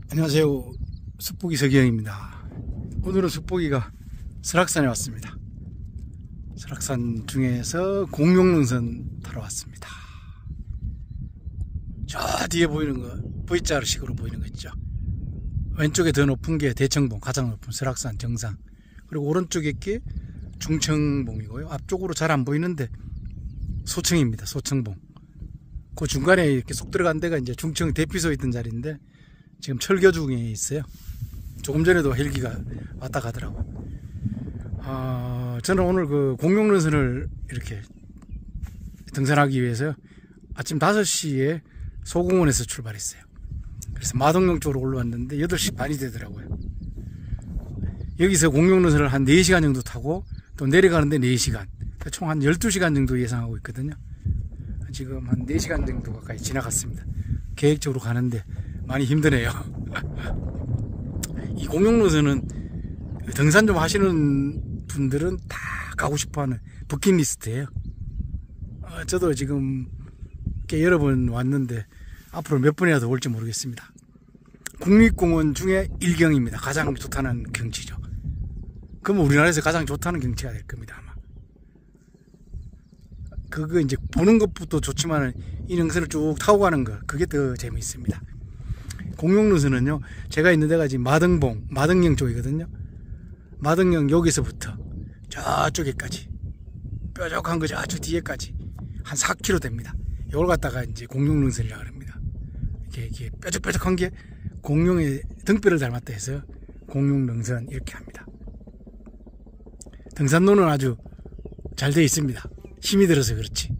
안녕하세요. 숲보기 서기영입니다. 오늘은 숲보기가 설악산에 왔습니다. 설악산 중에서 공룡능선 타러 왔습니다. 저 뒤에 보이는 거 V자식으로 보이는 거 있죠. 왼쪽에 더 높은 게 대청봉, 가장 높은 설악산 정상, 그리고 오른쪽에 게 중청봉이고요. 앞쪽으로 잘 안 보이는데 소청입니다. 소청봉. 그 중간에 이렇게 쏙 들어간 데가 이제 중청 대피소 있던 자리인데 지금 철거 중에 있어요. 조금 전에도 헬기가 왔다 가더라고. 저는 오늘 그 공룡능선을 이렇게 등산하기 위해서 아침 5시에 소공원에서 출발했어요. 그래서 마동령 쪽으로 올라왔는데 8시 반이 되더라고요. 여기서 공룡능선을 한 4시간 정도 타고 또 내려가는데 4시간, 총 한 12시간 정도 예상하고 있거든요. 지금 한 4시간 정도 가까이 지나갔습니다. 계획적으로 가는데 많이 힘드네요. 이 공룡능선은 등산 좀 하시는 분들은 다 가고 싶어하는 버킷리스트예요. 저도 지금 꽤 여러 번 왔는데 앞으로 몇 번이나 더 올지 모르겠습니다. 국립공원 중에 1경입니다. 가장 좋다는 경치죠. 그럼 우리나라에서 가장 좋다는 경치가 될 겁니다, 아마. 그거 이제 보는 것부터 좋지만 이 능선을 쭉 타고 가는 거, 그게 더 재미있습니다. 공룡능선은요, 제가 있는 데가 지금 마등봉, 마등령 쪽이거든요. 마등령 여기서부터 저쪽에까지, 뾰족한 거 저쪽 뒤에까지 한 4km 됩니다. 이걸 갖다가 이제 공룡능선이라고 합니다. 이게 뾰족뾰족한 게 공룡의 등뼈를 닮았다 해서 공룡능선 이렇게 합니다. 등산로는 아주 잘 되어 있습니다. 힘이 들어서 그렇지.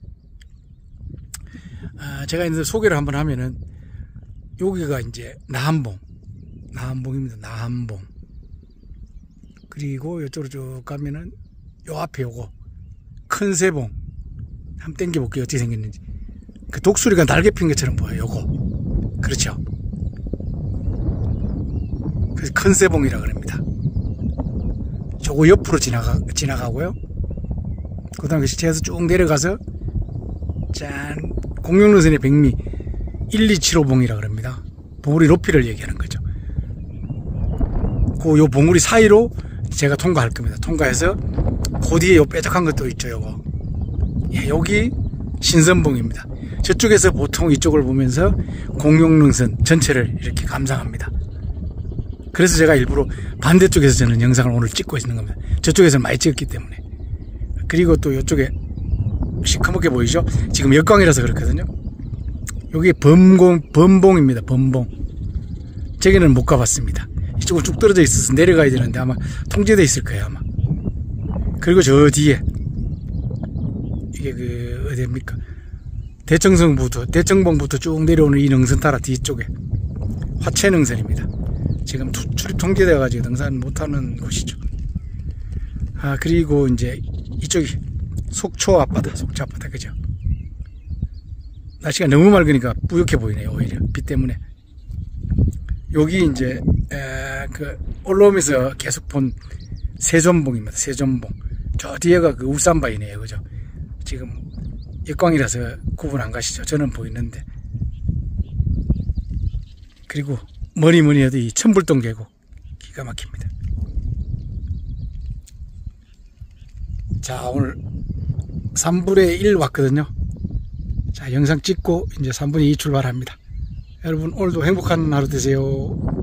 제가 이제 소개를 한번 하면은 여기가 이제 나한봉입니다. 나한봉. 그리고 이쪽으로 쭉 가면은 요 앞에 요거 큰 새봉. 한번 당겨볼게요. 어떻게 생겼는지. 그 독수리가 날개 핀 것처럼 보여요. 요거. 그렇죠. 그래서 큰 새봉이라 그럽니다. 저거 옆으로 지나가고요. 그 다음에 시체에서 쭉 내려가서 짠, 공룡능선의 백미 1275봉이라 그럽니다. 봉우리 높이를 얘기하는 거죠. 요 봉우리 사이로 제가 통과할 겁니다. 통과해서 그 뒤에 요 뾰족한 것도 있죠. 요거. 예, 여기 신선봉입니다. 저쪽에서 보통 이쪽을 보면서 공룡능선 전체를 이렇게 감상합니다. 그래서 제가 일부러 반대쪽에서 저는 영상을 오늘 찍고 있는 겁니다. 저쪽에서는 많이 찍었기 때문에. 그리고 또 이쪽에 시커멓게 보이죠? 지금 역광이라서 그렇거든요. 여기 범봉입니다. 범봉. 저기는 못 가봤습니다. 이쪽은 쭉 떨어져 있어서 내려가야 되는데 아마 통제되어 있을 거예요, 아마. 그리고 저 뒤에 이게 어디입니까? 대청봉부터 쭉 내려오는 이 능선 따라 뒤쪽에 화채능선입니다. 지금 출입 통제되어 가지고 등산 못하는 곳이죠. 그리고 이제 이쪽이 속초 앞바다, 그죠? 날씨가 너무 맑으니까 뿌옇게 보이네요, 오히려. 빛 때문에. 여기 이제, 올라오면서 계속 본 세존봉입니다, 세존봉. 저 뒤에가 그 울산바위네요, 그죠? 지금 역광이라서 구분 안 가시죠? 저는 보이는데. 그리고 뭐니 해도 이 천불동 계곡. 기가 막힙니다. 자, 오늘 3분의 1 왔거든요. 자, 영상 찍고 이제 3분의 2 출발합니다. 여러분 오늘도 행복한 하루 되세요.